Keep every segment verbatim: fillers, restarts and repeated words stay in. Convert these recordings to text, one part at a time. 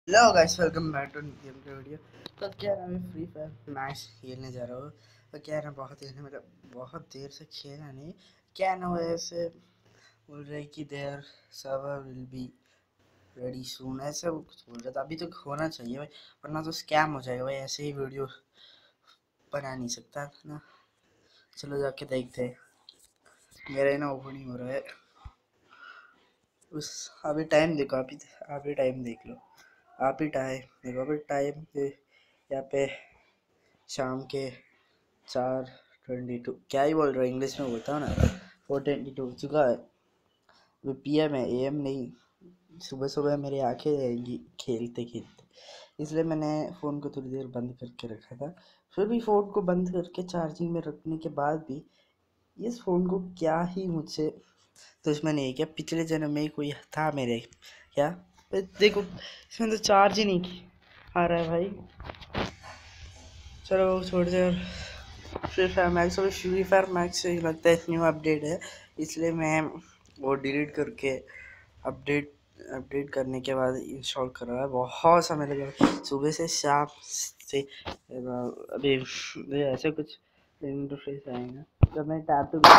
Hello guys, welcome back to game के video. तो क्या है, मैं फ्री फायर मैच खेलने जा रहा हूँ। तो क्या है ना, बहुत देर मतलब बहुत देर से खेला नहीं। क्या ना वैसे बोल रहे कि their server will be ready soon, ऐसे वो कुछ बोल रहा था। अभी तो होना चाहिए भाई, वरना तो स्कैम हो जाएगा भाई। ऐसे ही वीडियो बना नहीं सकता ना। चलो जाके देखते हैं। मेरा ना ओपनिंग हो रहा है। उस अभी टाइम देखो, अभी अभी टाइम देख लो। आप ही टाइम देखो, अभी टाइम पे यहाँ पे शाम के चार ट्वेंटी टू, क्या ही बोल रहा हूँ, इंग्लिश में बोलता हूँ ना। फोर ट्वेंटी टू हो चुका है। वो पी एम है, ए एम नहीं। सुबह सुबह मेरी आंखें जाएंगी खेलते खेलते, इसलिए मैंने फ़ोन को थोड़ी देर बंद करके रखा था। फिर भी फ़ोन को बंद करके चार्जिंग में रखने के बाद भी इस फ़ोन को क्या ही मुझसे दुश्मन है क्या? पिछले जन्म में ही कोई था मेरे क्या? देखो, इसमें तो चार्ज ही नहीं आ रहा है भाई। चलो छोड़ दे। और फ्री फायर मैक्स, अभी फ्री फायर मैक्स से लगता है न्यू अपडेट है, इसलिए मैं वो डिलीट करके अपडेट अपडेट करने के बाद इंस्टॉल कर रहा है। बहुत समय लगेगा, सुबह से शाम से। अभी ऐसे कुछ इंटरफेस आएगा जब मैं tap to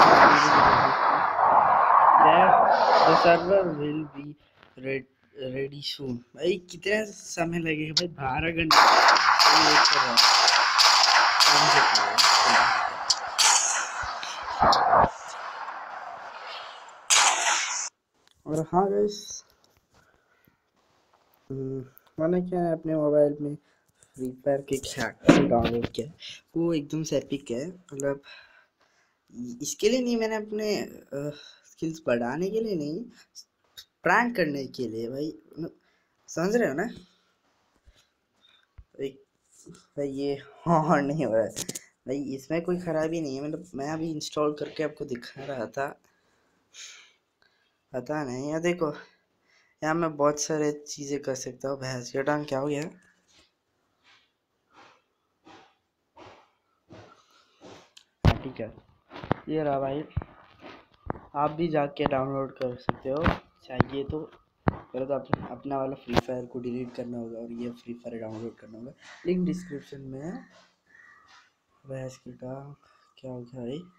the server will be ready soon. भाई कितने समय लगेगा भाई? बारह घंटे वेट कर रहा हूँ। और हाँ गाइस, मैंने क्या है, अपने मोबाइल में फ्री फायर के हैकर डाउनलोड किया है। वो एकदम से एपिक है। मतलब इसके लिए नहीं, मैंने अपने स्किल्स बढ़ाने के लिए नहीं, प्रैंक करने के लिए भाई। समझ रहे हो ना भाई? भाई ये हाँ नहीं हो रहा है भाई, इसमें कोई खराबी नहीं है। मतलब मैं अभी इंस्टॉल करके आपको दिखा रहा था, पता नहीं। या देखो, यहाँ मैं बहुत सारे चीज़ें कर सकता हूँ। भैंस का टांग क्या हो गया? ठीक है, ये रहा भाई। आप भी जाके डाउनलोड कर सकते हो चाहिए तो। पहले तो अपना अपना वाला फ्री फायर को डिलीट करना होगा और ये फ्री फायर डाउनलोड करना होगा। लिंक डिस्क्रिप्शन में है। भैंस की टांग क्या हो गया भाई?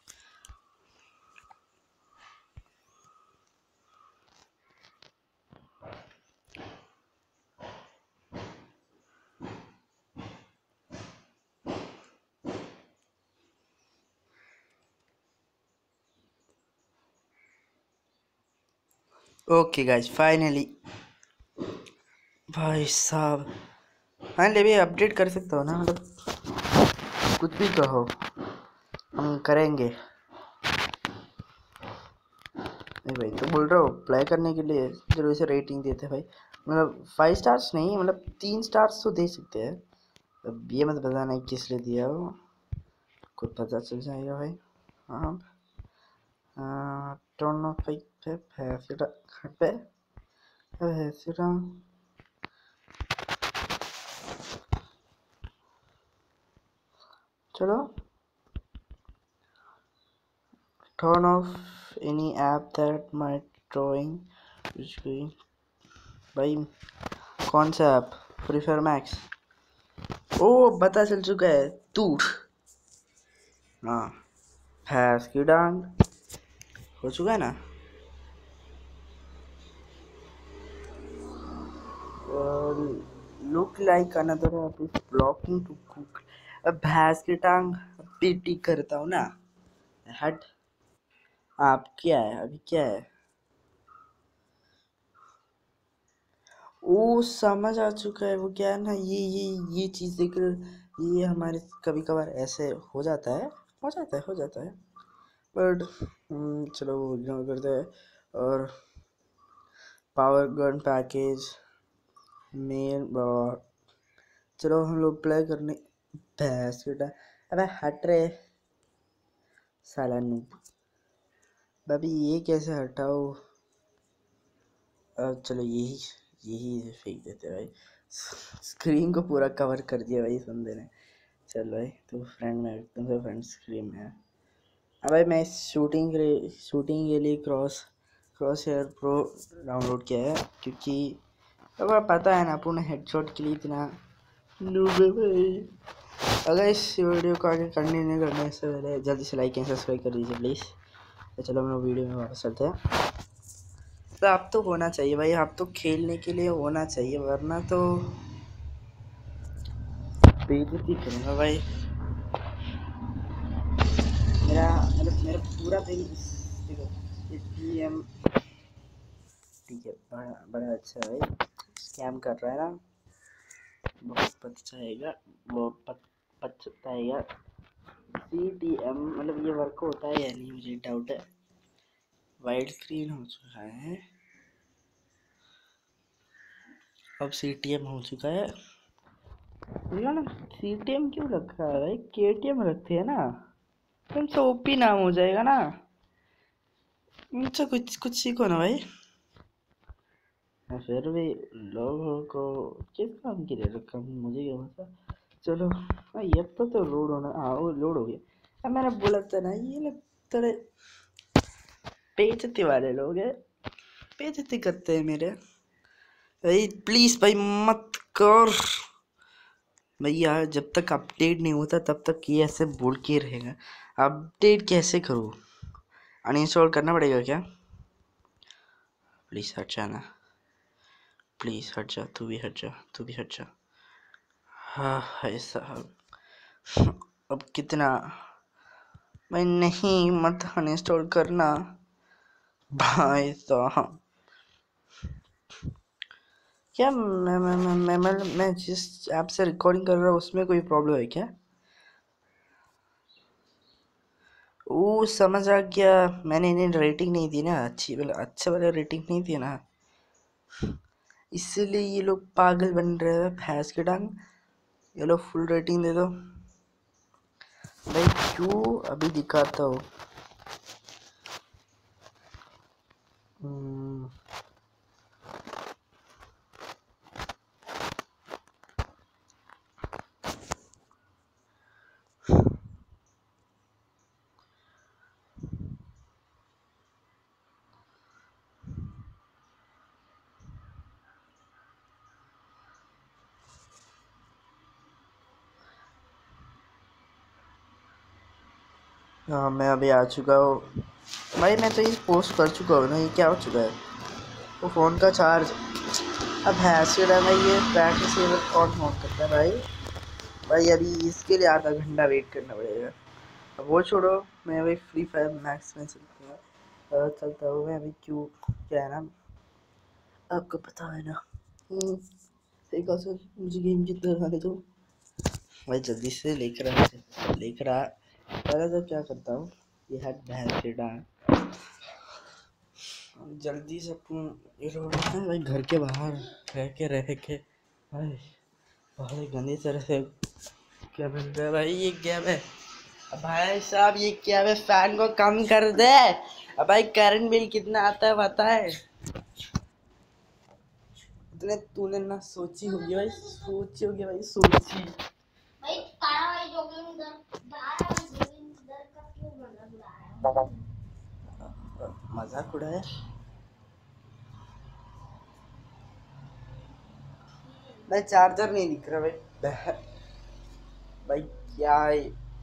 ओके गाइस, फाइनली भाई साहब, फाइनली भी अपडेट कर सकता हो ना। मतलब कुछ भी कहो, हम करेंगे। नहीं भाई, तो बोल रहा हो प्ले करने के लिए जरूर से रेटिंग देते भाई। मतलब फाइव स्टार्स नहीं, मतलब तीन स्टार्स तो दे सकते हैं। अब ये मत बताना किस लिए दिया हो, खुद पता चल जाएगा भाई। हाँ, don't know भाई। पे भैंसुरा पे भैंसुरा चलो, turn off any app that might drawing which going भाई। कौन सा ऐप? Free Fire Max. ओ, पता चल चुका है तू। हाँ, भैंस की डांग हो चुका है ना। Look like another app is blocking to cook. अब भैंस की टांग पीटी करता हूँ ना। हट। आप क्या है अभी, क्या है? वो समझ आ चुका है। वो क्या है ना, ये ये ये चीज़ देख, ये हमारे कभी कभार ऐसे हो जाता है, हो जाता है हो जाता है। बट चलो वो इग्नोर करते हैं। और पावर गन पैकेज मेन, चलो हम लोग प्ले करने। भैंस की टांग, अबे हट रहे साला नूब। अभी ये कैसे हटाओ? अब चलो यही यही फेंक देते भाई। स्क्रीन को पूरा कवर कर दिया भाई इस बंदे ने। चल भाई, तो फ्रेंड में एकदम से फ्रेंड स्क्रीन में है। अब भाई मैं शूटिंग के शूटिंग के लिए cross cross hair pro download किया है, क्योंकि अब पता है ना अपन हेडशॉट के लिए इतना नूब है भाई। अगर इस वीडियो को आगे कंटिन्यू करने से पहले जल्दी से लाइक एंड सब्सक्राइब कर दीजिए प्लीज़। तो चलो हम वीडियो में वापस चलते हैं। तो आप तो होना चाहिए भाई, आप तो खेलने के लिए होना चाहिए, वरना तो बेइज्जती करूँगा भाई। मेरा मतलब मेरा पूरा दिन टी एम ठीक है, बड़ा बड़ा अच्छा है भाई, स्कैम कर रहा है ना, बहुत पछताएगा, बहुत पच पछताएगा। सी टी एम मतलब ये वर्क होता है या नहीं मुझे डाउट है। वाइड स्क्रीन हो चुका है, अब सी टी एम हो चुका है। ना सी टी एम क्यों रखा है भाई, के टी एम रखते हैं ना, तुमसे ओपी नाम हो जाएगा ना। मुझसे कुछ कुछ सीखो ना भाई। फिर भी लोगों को किस काम के लिए रखा मुझे क्या पता। चलो हाँ ये तो तो लोड होना, हाँ वो लोड हो गया। अब मैंने बोला था ना ये लोग थोड़े बेइज्जती वाले लोग हैं, बेइज्जती करते हैं मेरे भाई। प्लीज भाई मत कर भैया, जब तक अपडेट नहीं होता तब तक ये ऐसे बोल के रहेगा। अपडेट कैसे करूँ, अनइंस्टॉल करना पड़ेगा क्या? प्लीज हट जाना, प्लीज हट जा, तू भी हट जा, तू भी हट जा। हाँ भाई साहब, अब कितना भाई, नहीं मत अनइंस्टॉल करना भाई साहब। क्या मैं मैं मैं मैं मैं, मैं जिस ऐप से रिकॉर्डिंग कर रहा हूँ उसमें कोई प्रॉब्लम है क्या? वो समझ आ गया, मैंने इन्हें रेटिंग नहीं दी ना, अच्छी वाला अच्छे वाले रेटिंग नहीं दी ना, इसलिए ये लोग पागल बन रहे हैं भैंस के टांग। ये लोग फुल रेटिंग दे दो भाई, क्यों अभी दिखाता हूँ। हाँ मैं अभी आ चुका हूँ भाई, मैं तो ये पोस्ट कर चुका हूँ ना, ये क्या हो चुका है वो फ़ोन का चार्ज। अब भैंस के टाइम ये बैटरी सेवर कौन ऑन करता है भाई? भाई अभी इसके लिए आधा घंटा वेट करना पड़ेगा। अब वो छोड़ो, मैं अभी फ्री फायर मैक्स में चलता चलता हूँ मैं अभी। क्यों क्या है ना, आपको पता है ना। सही कहा सर, मुझे गेम की तरह आने दो भाई, जल्दी से लेकर आ लेकर आ। पहले तो क्या करता हूँ, ये है भैंस के डांग, जल्दी से अपन ये रोड है भाई, घर के बाहर रह के रह के भाई बहुत गंदी तरह से क्या बन रहा है भाई। ये क्या है अब भाई साहब, ये क्या है, फैन को कम कर दे। अब भाई करंट बिल कितना आता है पता है? इतने तूने ना सोची होगी भाई, सोची होगी भाई, सोची भाई। तारा भाई जो भी उधर तारा भाई जो भी उधर का क्यों मजाक उड़ा रहा है? मजाक उड़ाया भाई, चार्जर नहीं दिख रहा भाई। भाई क्या है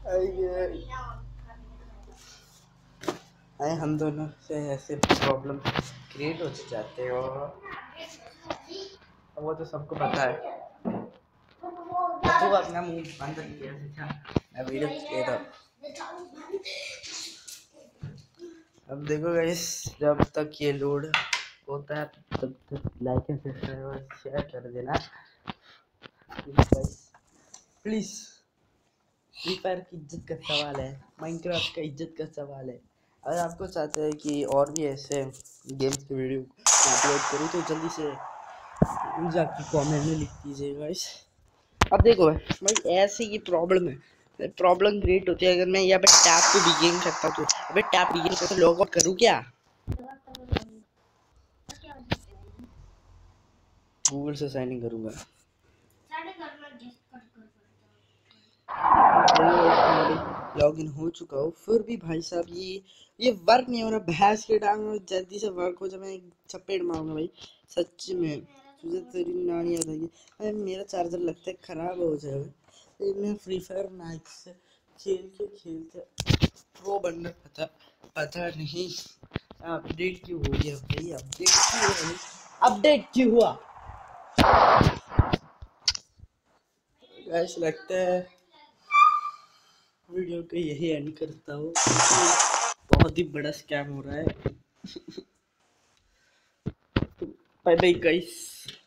भाई, हम दोनों से ऐसे प्रॉब्लम क्रिएट हो जाते हो, वो तो सबको पता है। तू अपना मुंह बंद किया था, मैं वीडियो किया था। अब देखो गाइस, जब तक ये लोड होता है तब तक लाइक एंड सब्सक्राइब और शेयर कर देना प्लीज। फ्री फायर की इज्जत का सवाल है, माइनक्राफ्ट का इज्जत का सवाल है। अगर आपको चाहते हैं कि और भी ऐसे गेम्स की वीडियो अपलोड करूँ तो जल्दी से जाके कमेंट में लिख दीजिए गाइस। अब देखो भाई, ऐसे की प्रॉब्लम है, प्रॉब्लम क्रिएट होती है अगर मैं यहाँ पे टैप पे बिगिन करता हूँ तो। अबे टैप बिगिन करता लॉग आउट करूँ क्या? गूगल से साइन इन करूँगा। लॉग इन हो चुका हूँ, फिर भी भाई साहब ये ये वर्क नहीं हो रहा। भैंस के टांग में जल्दी से वर्क हो जाए, मैं चपेट मारूंगा भाई सच में। तुझे तेरी नानी याद आएगी। अरे मेरा चार्जर लगता है खराब हो जाएगा। मैं फ्री फायर नाइट से खेल के खेलते प्रो बनना पता पता नहीं अपडेट क्यों हो गया भाई। अपडेट क्यों हुआ अपडेट क्यों हुआ गाइस। लगता है वीडियो को यही एंड करता हूँ। बहुत ही बड़ा स्कैम हो रहा है। Bye bye guys.